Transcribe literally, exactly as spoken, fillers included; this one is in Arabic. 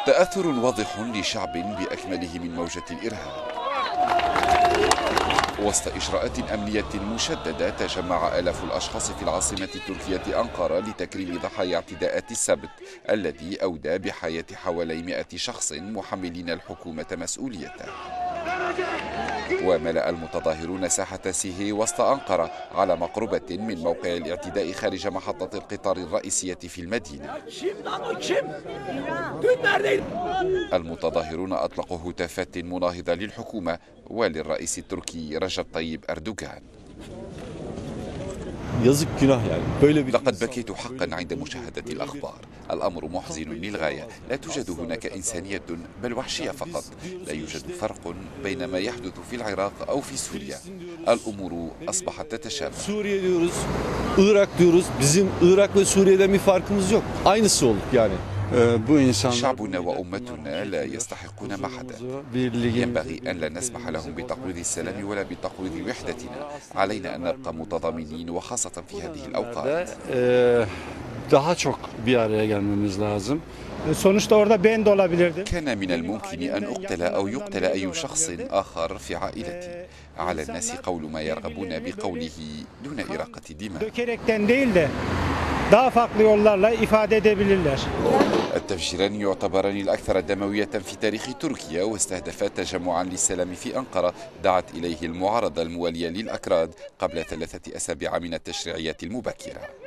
تأثر واضح لشعب بأكمله من موجة الإرهاب. وسط إجراءات أمنية مشددة تجمع آلاف الأشخاص في العاصمة التركية أنقرة لتكريم ضحايا اعتداءات السبت الذي أودى بحياة حوالي مئة شخص محملين الحكومة مسؤوليته. وملأ المتظاهرون ساحة سيهي وسط أنقرة على مقربة من موقع الاعتداء خارج محطة القطار الرئيسية في المدينة. المتظاهرون أطلقوا هتافات مناهضة للحكومة وللرئيس التركي رجب طيب أردوغان. لقد بكيت حقا عند مشاهدة الأخبار. الأمر محزن للغاية. لا توجد هناك إنسانية بل وحشية فقط. لا يوجد فرق بين ما يحدث في العراق أو في سوريا. الأمور أصبحت تتشابه. شعبنا وأمتنا لا يستحقون محدا. ينبغي أن لا نسمح لهم بتقويض السلام ولا بتقويض وحدتنا. علينا أن نبقى متضامنين وخاصة في هذه الأوقات. كان من الممكن أن أقتل أو يقتل أي شخص آخر في عائلتي. على الناس قول ما يرغبون بقوله دون إراقة دماء. التفجيران يعتبران الأكثر دموية في تاريخ تركيا، واستهدفا تجمعا للسلام في أنقرة دعت إليه المعارضة الموالية للأكراد قبل ثلاثة أسابيع من التشريعيات المبكرة.